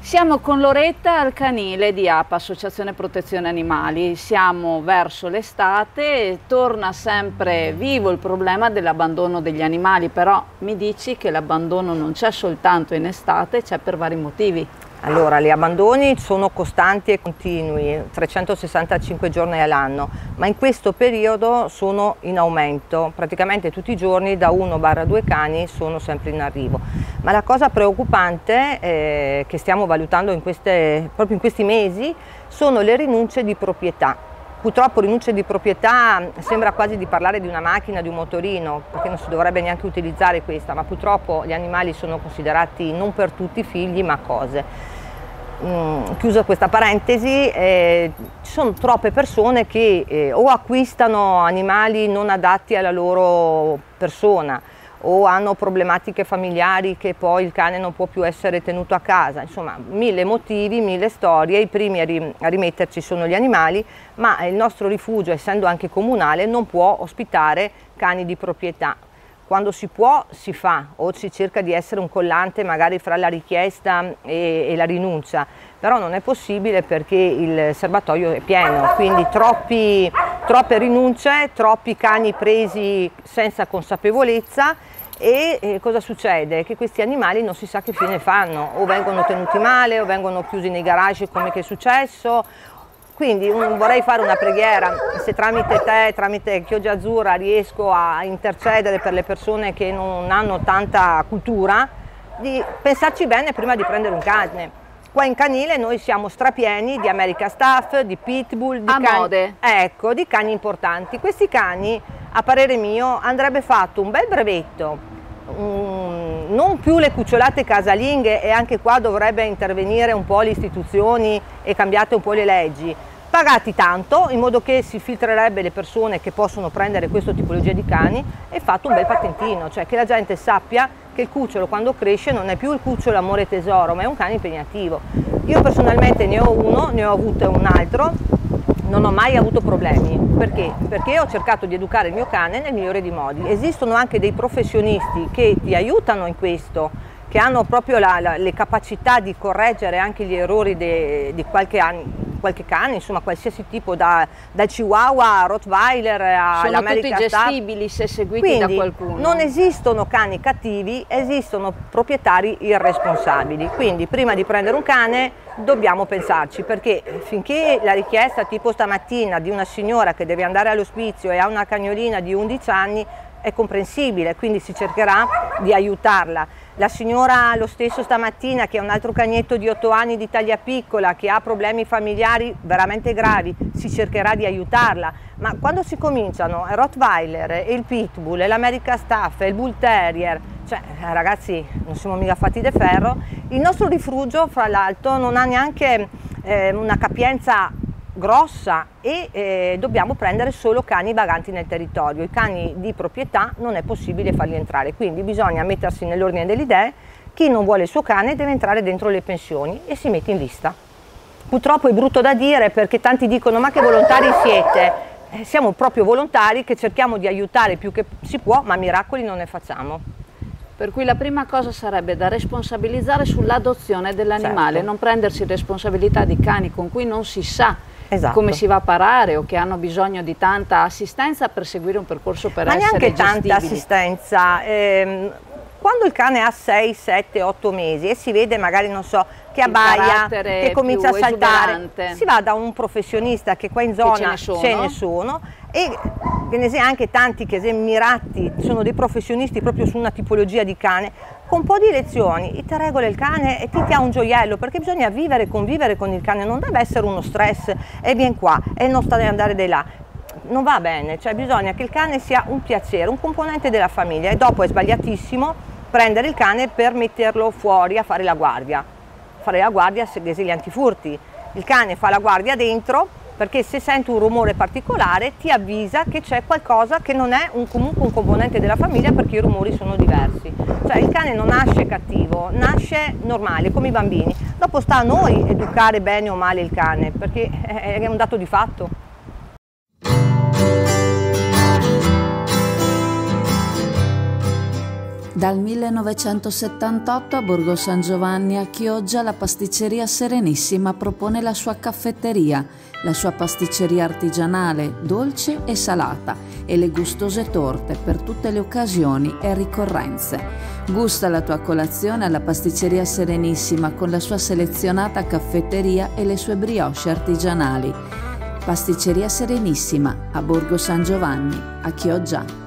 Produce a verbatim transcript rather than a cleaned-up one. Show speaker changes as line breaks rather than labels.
Siamo con Loretta al canile di A P A, Associazione Protezione Animali. Siamo verso l'estate e torna sempre vivo il problema dell'abbandono degli animali, però mi dici che l'abbandono non c'è soltanto in estate, c'è per vari motivi.
Allora, gli abbandoni sono costanti e continui, trecentosessantacinque giorni all'anno, ma in questo periodo sono in aumento, praticamente tutti i giorni da uno a due cani sono sempre in arrivo. Ma la cosa preoccupante eh, che stiamo valutando in queste, proprio in questi mesi sono le rinunce di proprietà. Purtroppo rinunce di proprietà sembra quasi di parlare di una macchina, di un motorino, perché non si dovrebbe neanche utilizzare questa, ma purtroppo gli animali sono considerati non per tutti figli ma cose. Mm, chiusa questa parentesi, eh, ci sono troppe persone che eh, o acquistano animali non adatti alla loro persona o hanno problematiche familiari che poi il cane non può più essere tenuto a casa, insomma mille motivi, mille storie. I primi a, ri a rimetterci sono gli animali, ma il nostro rifugio, essendo anche comunale, non può ospitare cani di proprietà. Quando si può si fa, o si cerca di essere un collante magari fra la richiesta e, e la rinuncia, però non è possibile perché il serbatoio è pieno, quindi troppi, troppe rinunce, troppi cani presi senza consapevolezza. E eh, cosa succede? Che questi animali non si sa che fine fanno, o vengono tenuti male o vengono chiusi nei garage come che è successo. Quindi un, vorrei fare una preghiera, se tramite te, tramite Chioggia Azzurra riesco a intercedere per le persone che non hanno tanta cultura, di pensarci bene prima di prendere un cane. Qua in canile noi siamo strapieni di American Staff, di Pitbull, di
a
cani,
mode.
Ecco, di cani importanti. Questi cani, a parere mio, andrebbe fatto un bel brevetto, um, non più le cucciolate casalinghe, e anche qua dovrebbe intervenire un po' le istituzioni e cambiate un po' le leggi, pagati tanto in modo che si filtrerebbe le persone che possono prendere questa tipologia di cani, e fatto un bel patentino, cioè che la gente sappia che il cucciolo quando cresce non è più il cucciolo amore e tesoro, ma è un cane impegnativo. Io personalmente ne ho uno, ne ho avuto un altro, non ho mai avuto problemi. Perché? Perché ho cercato di educare il mio cane nel migliore dei modi. Esistono anche dei professionisti che ti aiutano in questo, che hanno proprio la, la, le capacità di correggere anche gli errori de, di qualche, an, qualche cane, insomma qualsiasi tipo, da, dal Chihuahua a Rottweiler all'American Staff.
Sono tutti gestibili se seguiti
Quindi,
da qualcuno.
Non esistono cani cattivi, esistono proprietari irresponsabili. Quindi prima di prendere un cane dobbiamo pensarci, perché finché la richiesta tipo stamattina di una signora che deve andare all'ospizio e ha una cagnolina di undici anni è comprensibile, quindi si cercherà di aiutarla. La signora lo stesso stamattina che ha un altro cagnetto di otto anni di taglia piccola che ha problemi familiari veramente gravi, si cercherà di aiutarla, ma quando si cominciano il Rottweiler, il Pitbull, l'American Staff, il Bull Terrier, cioè ragazzi non siamo mica fatti di ferro. Il nostro rifugio fra l'altro non ha neanche eh, una capienza grossa e eh, dobbiamo prendere solo cani vaganti nel territorio. I cani di proprietà non è possibile farli entrare, quindi bisogna mettersi nell'ordine delle idee. Chi non vuole il suo cane deve entrare dentro le pensioni e si mette in lista. Purtroppo è brutto da dire perché tanti dicono ma che volontari siete? Eh, siamo proprio volontari che cerchiamo di aiutare più che si può, ma miracoli non ne facciamo.
Per cui la prima cosa sarebbe da responsabilizzare sull'adozione dell'animale,
certo.
Non prendersi responsabilità di cani con cui non si sa
Esatto.
come si va a parare o che hanno bisogno di tanta assistenza per seguire un percorso per
Ma
essere
neanche
gestibili.
tanta assistenza. Ehm, quando il cane ha sei, sette, otto mesi e si vede magari, non so, che abbaia, che comincia a saltare,
esuberante.
Si va da un professionista che qua in zona
ce ne sono,
ce ne sono e che ne sia anche tanti che mirati, sono dei professionisti proprio su una tipologia di cane, con un po' di lezioni ti regola il cane e ti ha un gioiello, perché bisogna vivere e convivere con il cane, non deve essere uno stress e vieni qua e non sta ad andare di là. Non va bene, cioè bisogna che il cane sia un piacere, un componente della famiglia, e dopo è sbagliatissimo prendere il cane per metterlo fuori a fare la guardia, fare la guardia segreti gli antifurti. Il cane fa la guardia dentro perché se sente un rumore particolare ti avvisa che c'è qualcosa che non è un, comunque un componente della famiglia, perché i rumori sono diversi. Cioè il cane non nasce cattivo, nasce normale, come i bambini. Dopo sta a noi educare bene o male il cane, perché è un dato di fatto.
Dal millenovecentosettantotto a Borgo San Giovanni a Chioggia la pasticceria Serenissima propone la sua caffetteria, la sua pasticceria artigianale, dolce e salata e le gustose torte per tutte le occasioni e ricorrenze. Gusta la tua colazione alla pasticceria Serenissima con la sua selezionata caffetteria e le sue brioche artigianali. Pasticceria Serenissima a Borgo San Giovanni, a Chioggia.